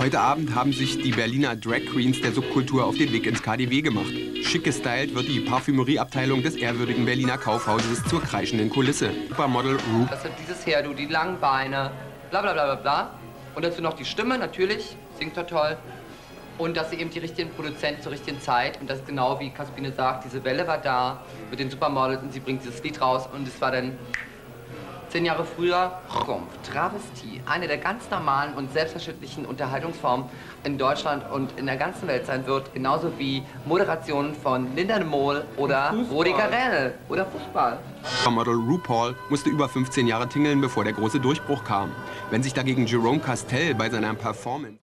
Heute Abend haben sich die Berliner Drag Queens der Subkultur auf den Weg ins KaDeWe gemacht. Schick gestylt wird die Parfümerieabteilung des ehrwürdigen Berliner Kaufhauses zur kreischenden Kulisse. Supermodel Ru. Das hat dieses Hairdo, die langen Beine, bla bla bla bla bla. Und dazu noch die Stimme, natürlich, singt er toll. Und dass sie eben die richtigen Produzenten zur richtigen Zeit, und das ist genau wie Caspine sagt, diese Welle war da mit den Supermodels und sie bringt dieses Lied raus und es war dann 10 Jahre früher Rumpf, Travestie, eine der ganz normalen und selbstverständlichen Unterhaltungsformen in Deutschland und in der ganzen Welt sein wird, genauso wie Moderationen von Linda de Mol oder Rudi Carrell oder Fußball. Supermodel RuPaul musste über 15 Jahre tingeln, bevor der große Durchbruch kam. Wenn sich dagegen Jerome Castell bei seiner Performance